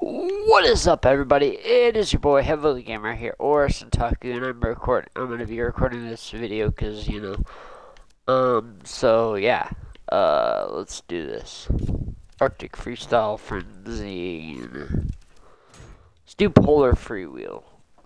What is up, everybody? It is your boy Heavily Gamer here, or Sentaku, and I'm gonna be recording this video because so yeah, let's do this. Arctic Freestyle Frenzy. Let's do Polar Freewheel.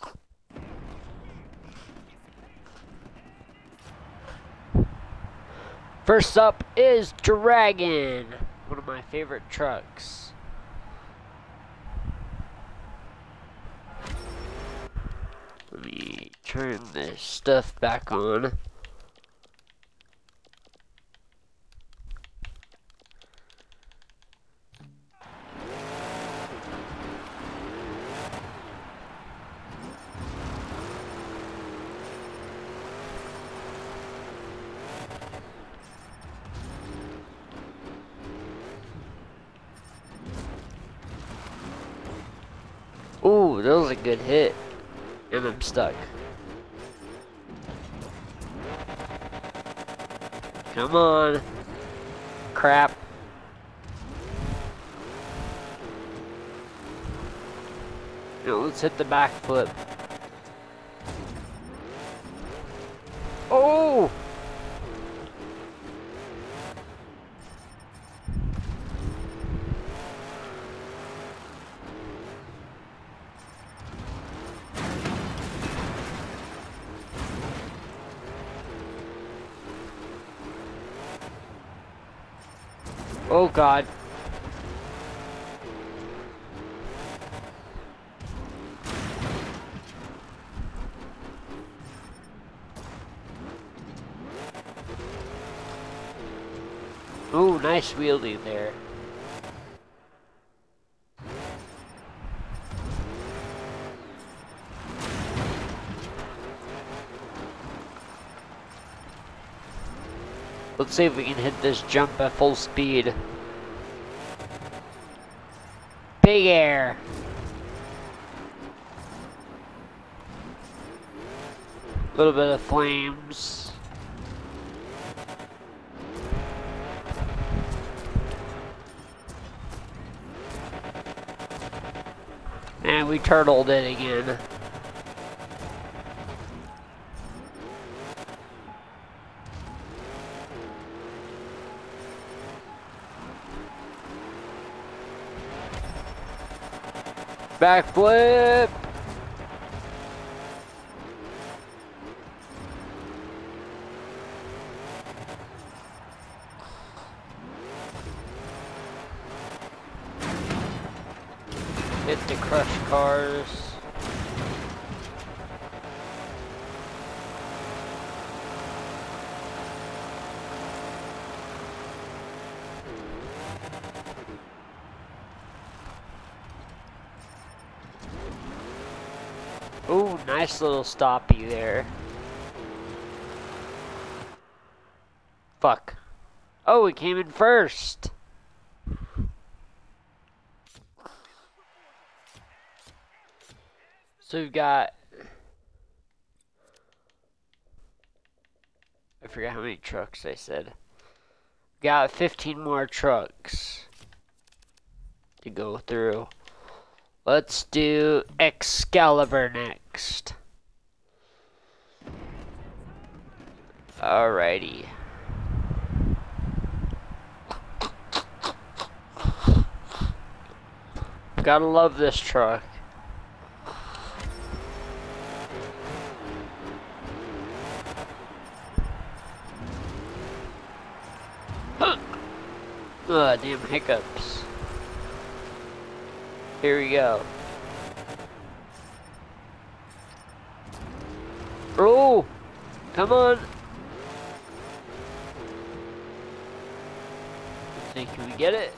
First up is Dragon, one of my favorite trucks. Let me turn this stuff back on. Ooh, that was a good hit. And I'm stuck. Come on. Crap. Let's hit the backflip. Oh! Oh God. Ooh, nice wheelie there. Let's see if we can hit this jump at full speed. Big air. A little bit of flames. And we turtled it again. Backflip! Hit the crush cars. Ooh, nice little stoppy there. Fuck. Oh, we came in first. So we've got... I forgot how many trucks I said. Got 15 more trucks to go through. Let's do Excalibur next. Alrighty. Gotta love this truck. Ugh, damn hiccups. Here we go. Oh! Come on! Let's see, can we get it?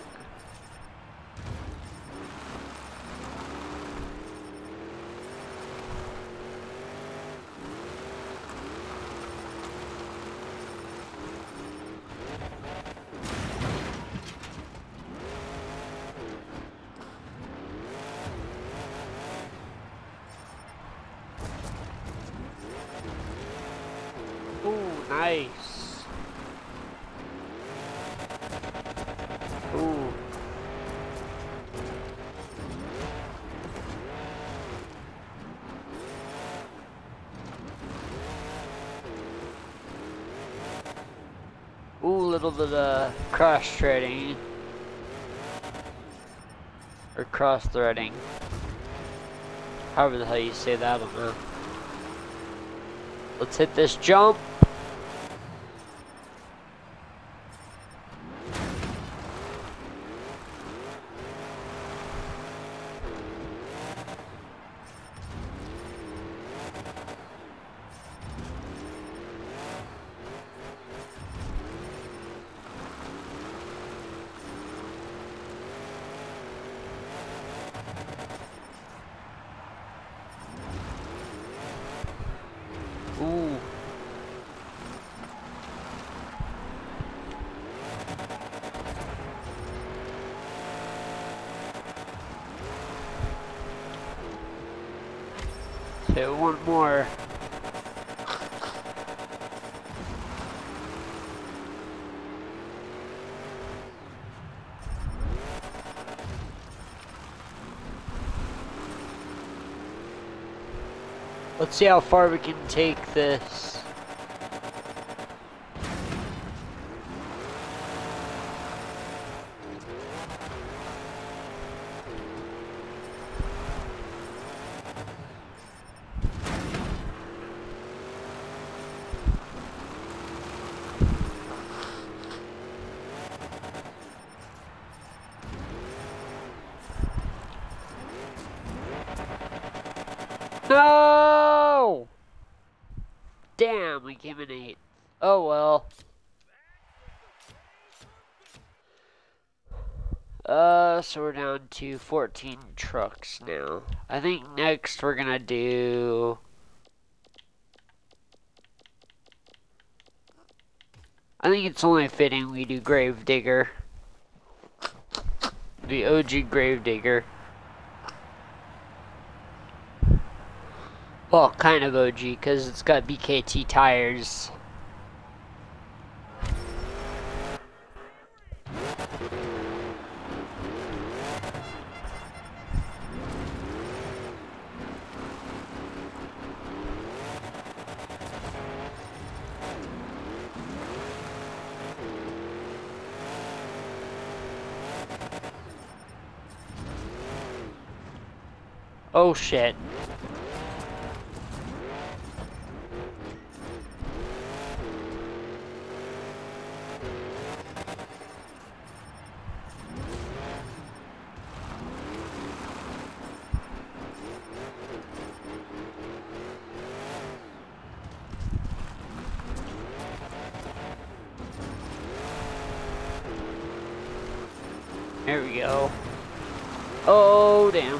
Ooh, nice. Ooh. little bit of cross-threading. Or cross-threading. However the hell you say that, I don't know. Let's hit this jump. Ooh. Hit one more. Let's see how far we can take this. No! Damn, we came in 8th. Oh well. So we're down to 14 trucks now. I think next we're gonna do... I think it's only fitting we do Gravedigger. The OG Gravedigger. Well, kind of OG, because it's got BKT tires. Oh shit. There we go. Oh, damn.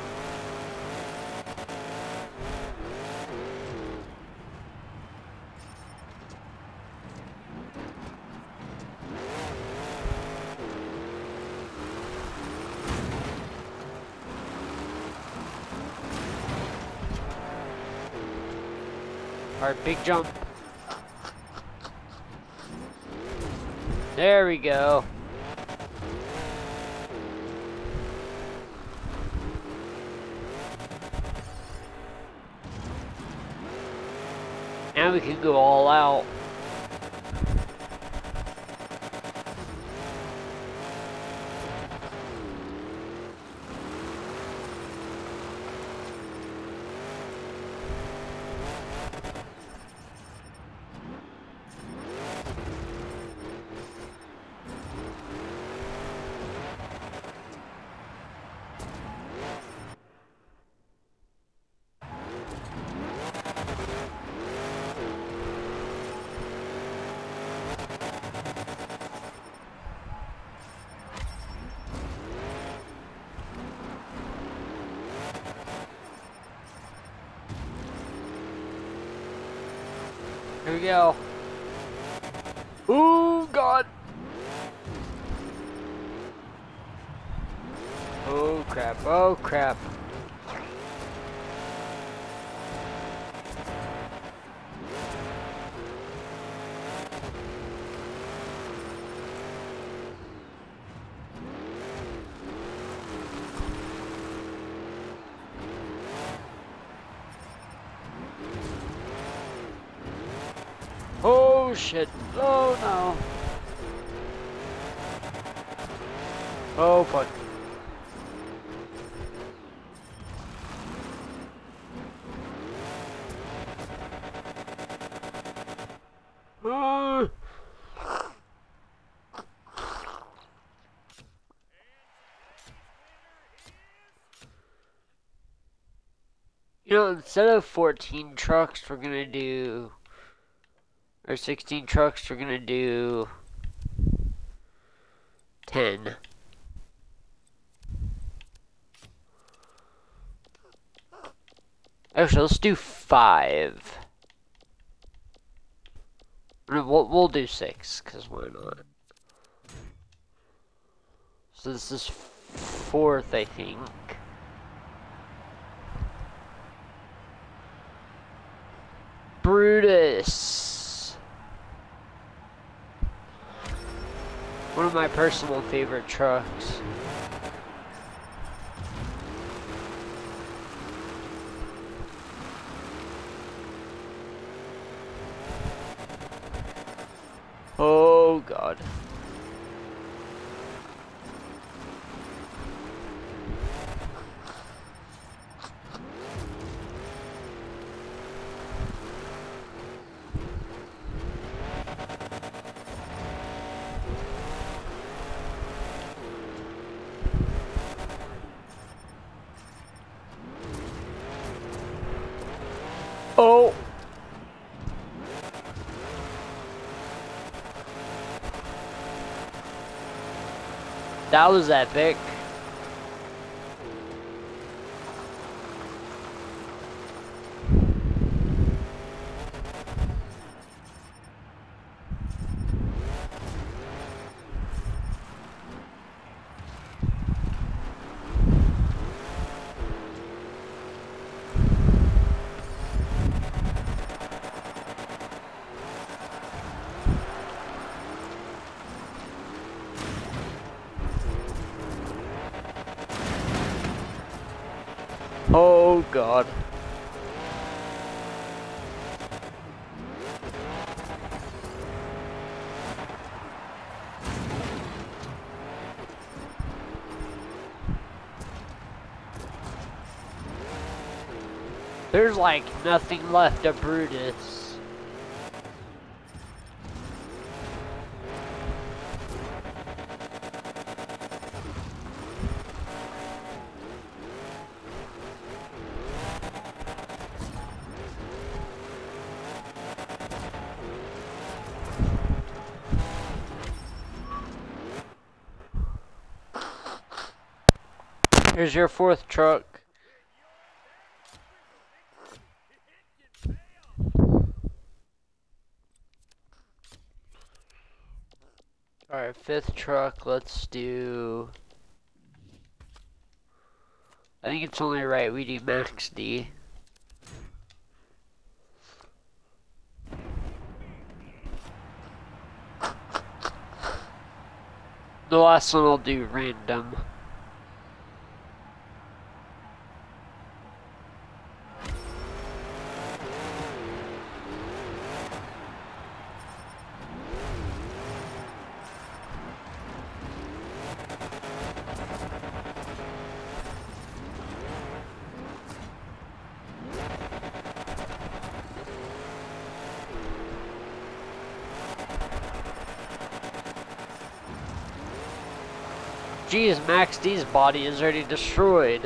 Alright, big jump. There we go. Now we can go all out. Here we go. Oh, God. Oh, crap. Oh, crap. Oh shit. Oh no. Oh fuck. You know, instead of 14 trucks, we're gonna do, or 16 trucks, we're gonna do 10. Actually, let's do 5. We'll do 6, because why not? So this is 4th, I think. Brutus. One of my personal favorite trucks. Oh God. Oh. That was epic. Oh God. There's like nothing left of Brutus. Here's your 4th truck. Alright, 5th truck, let's do... I think it's only right we do max D. The last one I'll do random. Geez, Max D's body is already destroyed.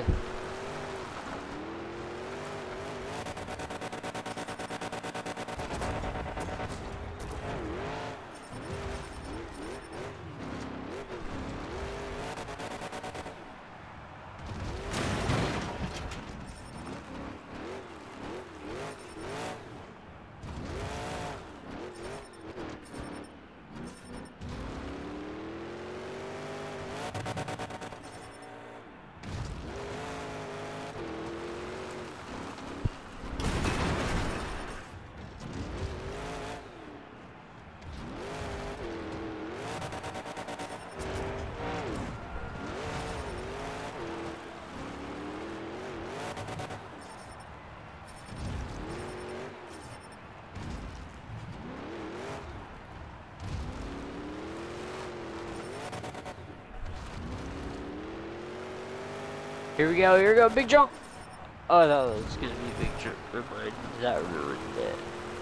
Here we go, here we go, big jump! Oh, no, it's gonna be a big jump. Never mind, that ruined it.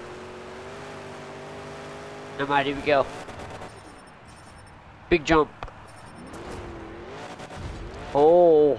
Never mind, here we go. Big jump. Oh.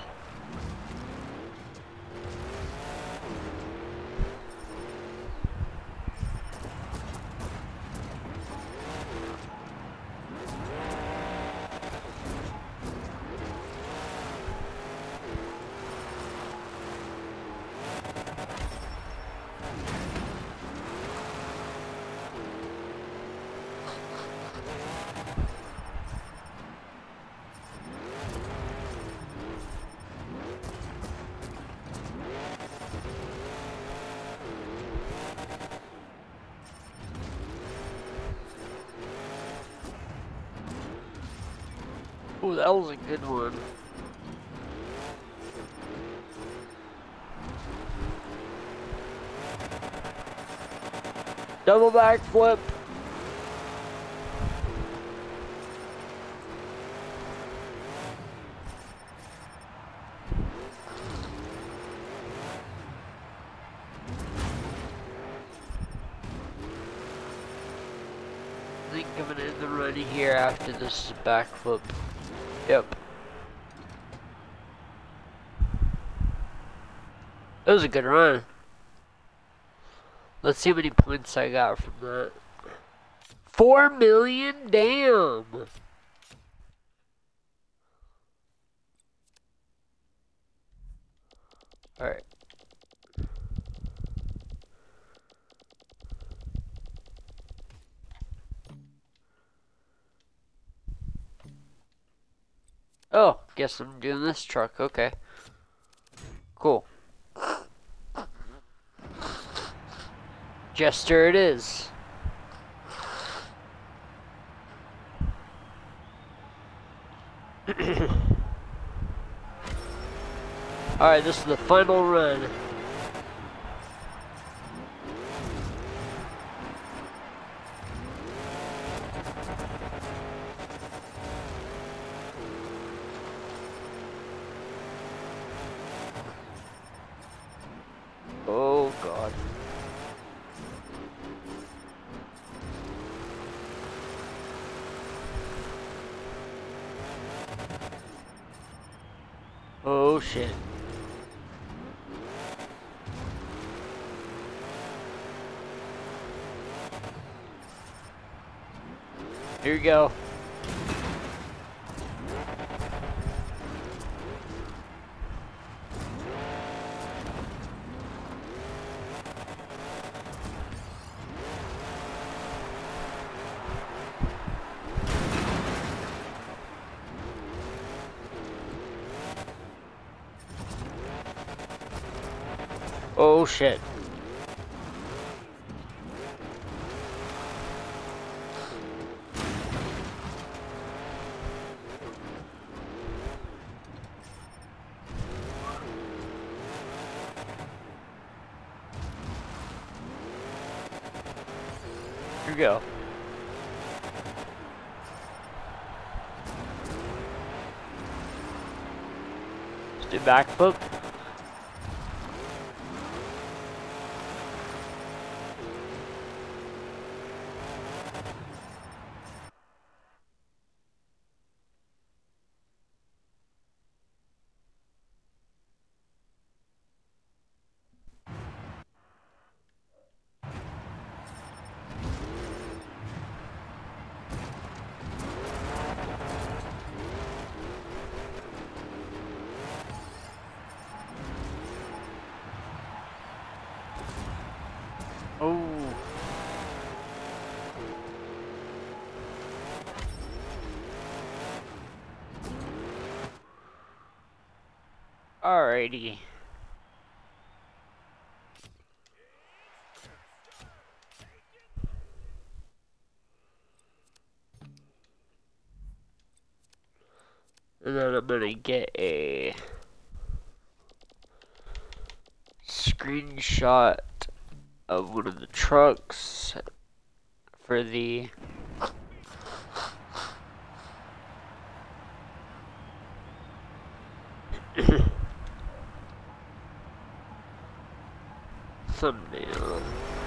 Ooh, that was a good one. Double backflip. I think I'm gonna end the run here after this backflip. Yep. It was a good run. Let's see how many points I got from that. 4 million? Damn! Alright. Oh, guess I'm doing this truck. Okay. Cool. Jester it is. Alright, this is the final run. Oh God. Oh shit. Here we go. Oh shit. Here we go. Let's do backflip. Oh. Alrighty. And then I'm gonna get a screenshot of one of the trucks for the thumbnail.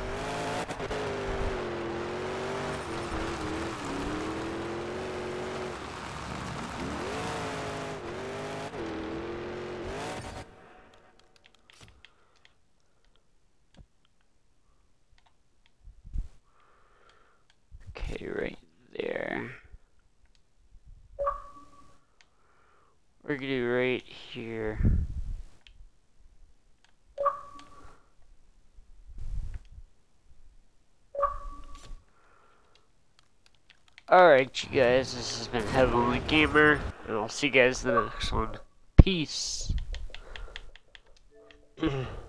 Okay, right there. We're gonna do right here. Alright, you guys, this has been Heavenly Gamer, and I'll see you guys in the next one. Peace.